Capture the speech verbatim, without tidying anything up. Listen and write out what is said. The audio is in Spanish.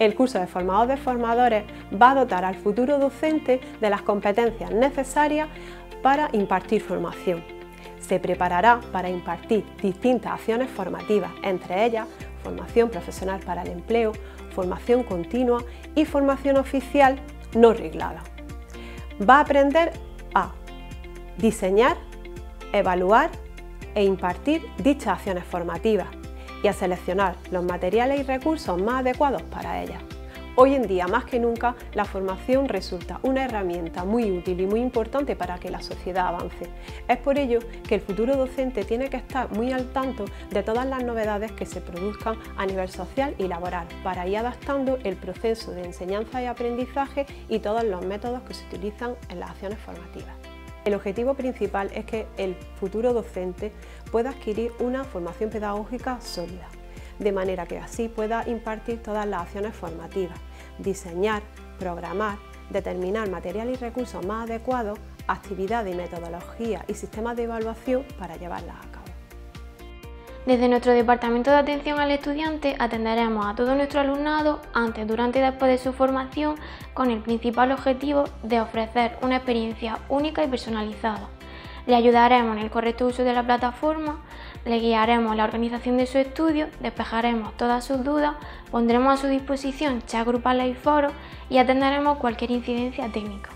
El curso de formador de formadores va a dotar al futuro docente de las competencias necesarias para impartir formación. Se preparará para impartir distintas acciones formativas, entre ellas formación profesional para el empleo, formación continua y formación oficial no reglada. Va a aprender a diseñar, evaluar e impartir dichas acciones formativas y a seleccionar los materiales y recursos más adecuados para ellas. Hoy en día, más que nunca, la formación resulta una herramienta muy útil y muy importante para que la sociedad avance. Es por ello que el futuro docente tiene que estar muy al tanto de todas las novedades que se produzcan a nivel social y laboral, para ir adaptando el proceso de enseñanza y aprendizaje y todos los métodos que se utilizan en las acciones formativas. El objetivo principal es que el futuro docente pueda adquirir una formación pedagógica sólida, de manera que así pueda impartir todas las acciones formativas, diseñar, programar, determinar material y recursos más adecuados, actividades y metodologías y sistemas de evaluación para llevarlas a cabo. Desde nuestro Departamento de Atención al Estudiante atenderemos a todo nuestro alumnado antes, durante y después de su formación con el principal objetivo de ofrecer una experiencia única y personalizada. Le ayudaremos en el correcto uso de la plataforma, le guiaremos en la organización de su estudio, despejaremos todas sus dudas, pondremos a su disposición chats grupales y foros y atenderemos cualquier incidencia técnica.